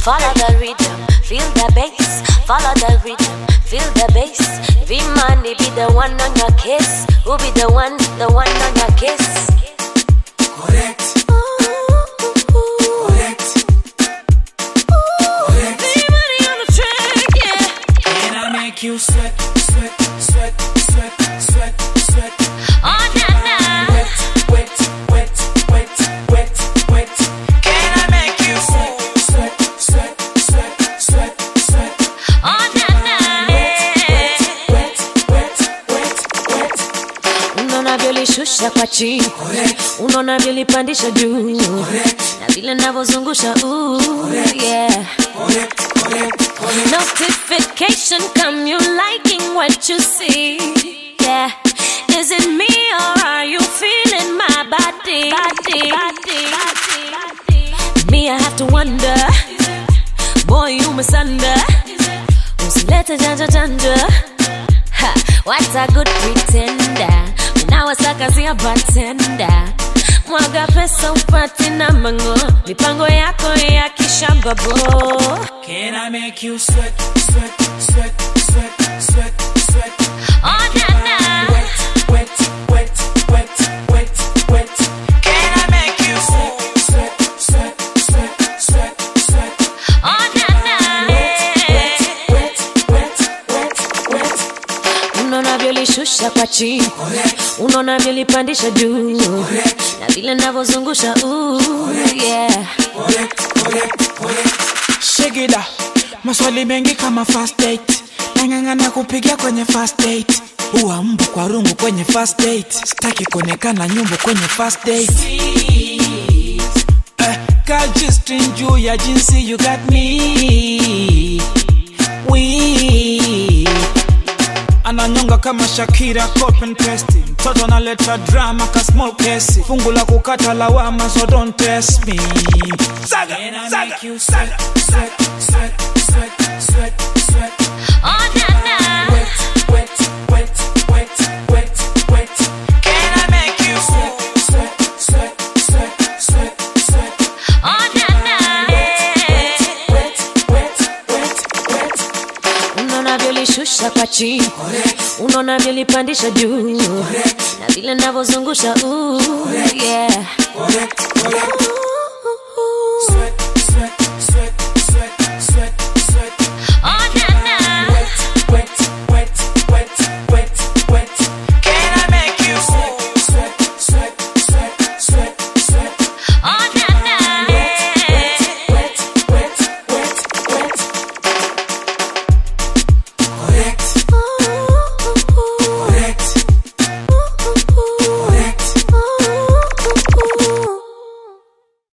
Follow the rhythm, feel the bass. Follow the rhythm, feel the bass. V-Money be the one on your kiss. Who be the one on your kiss? Correct. Correct. Correct. V-Money on the track, yeah. Can I make you sweat, sweat, sweat, sweat, sweat, sweat? Oh, nah, nah. Wet, wet, wet, wet, wet, wet. Can I make you sweat, sweat, sweat, sweat, sweat, sweat? Oh, nah, nah. Wet, wet, wet, wet, wet. Unaona vile shusha kwa chini. Correct. Unaona vile pandisha juu. Correct. Na vile navozungusha yeah. Correct, correct, correct. Notification come, you liking what you see, yeah. Is it me or are you feeling my body? Me, I have to wonder, boy, you misunder. Usilete janja janja, ha, what a good pretender. Now it's like I see a bartender. Mwaga pesa upati na mango, mipango yako ya kishamba bo. Can I make you sweat, sweat, sweat, sweat, sweat, sweat? Oh, nah, nah. Wet, wet, wet, wet, wet, wet. Can I make you sweat, sweat, sweat, sweat, sweat, sweat? Oh, nah, nah. Wet, wet, wet, wet, wet. Unaona vile shusha kwa chini. Correct. Unaona vile pandisha juu. Correct. Na vile navozungusha yeah. Correct, correct, correct. Shigida, maswali mengi kama first date. Nang'ang'ana kupigia kwenye first date. Uwa mbu kwa rungu kwenye first date. Sitaki kuonekana nyumbu kwenye first date. Kajistring juu ya jinsi you got me. Ananyonga kama Shakira, copy and paste. Mtoto analeta drama ka small case. Fungu la kukata lawama, so don't test me. Saga, saga, saga, sweat, sweat, sweat, sweat, sweat. Oh, nah, nah. Wet, wet, wet, wet, wet, wet. Can I make you sweat, sweat, sweat, sweat, sweat, sweat? Oh, nah, nah. Wet, wet, wet, wet, wet. Unaona vile shusha kwa chini. Correct. Unaona vile pandisha juu. Correct. Na vile navozungusha